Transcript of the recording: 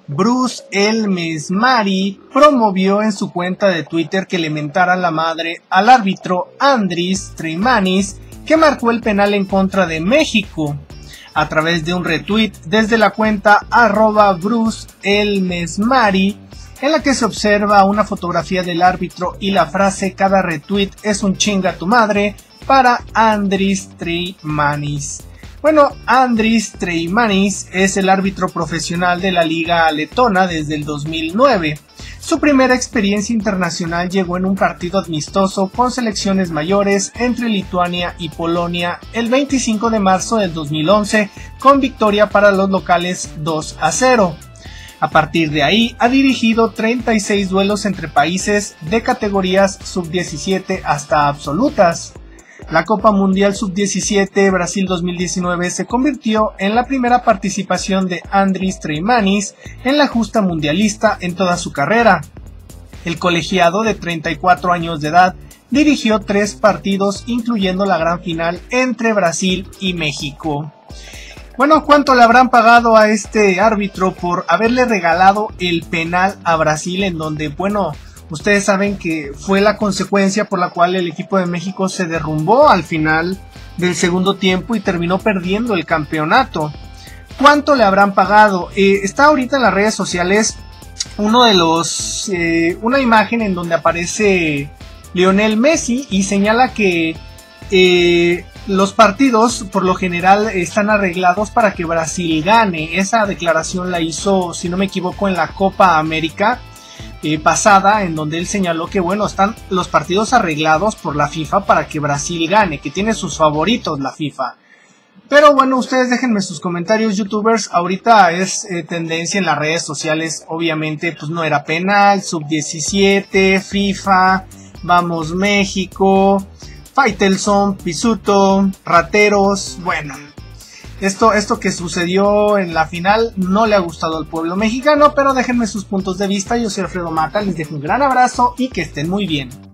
Bruce El Mesmari promovió en su cuenta de Twitter que le mentara la madre al árbitro Andris Treimanis, que marcó el penal en contra de México. A través de un retweet desde la cuenta @Bruce El Mesmari, en la que se observa una fotografía del árbitro y la frase "cada retweet es un chinga tu madre" para Andris Treimanis. Bueno, Andris Treimanis es el árbitro profesional de la Liga Letona desde el 2009. Su primera experiencia internacional llegó en un partido amistoso con selecciones mayores entre Lituania y Polonia el 25 de marzo del 2011, con victoria para los locales 2-0. A partir de ahí ha dirigido 36 duelos entre países de categorías sub-17 hasta absolutas. La Copa Mundial Sub-17 Brasil 2019 se convirtió en la primera participación de Andris Treimanis en la justa mundialista en toda su carrera. El colegiado de 34 años de edad dirigió 3 partidos, incluyendo la gran final entre Brasil y México. Bueno, ¿cuánto le habrán pagado a este árbitro por haberle regalado el penal a Brasil, en donde, bueno, ustedes saben que fue la consecuencia por la cual el equipo de México se derrumbó al final del segundo tiempo y terminó perdiendo el campeonato? ¿Cuánto le habrán pagado? Está ahorita en las redes sociales una imagen en donde aparece Lionel Messi y señala que los partidos por lo general están arreglados para que Brasil gane. Esa declaración la hizo, si no me equivoco, en la Copa América pasada, en donde él señaló que bueno, están los partidos arreglados por la FIFA para que Brasil gane, que tiene sus favoritos la FIFA. Pero bueno, ustedes déjenme sus comentarios, youtubers. Ahorita es tendencia en las redes sociales, obviamente pues no era penal, sub-17, FIFA, vamos México, Faitelson, Pisuto, rateros. Bueno, esto que sucedió en la final no le ha gustado al pueblo mexicano, pero déjenme sus puntos de vista. Yo soy Alfredo Mata, les dejo un gran abrazo y que estén muy bien.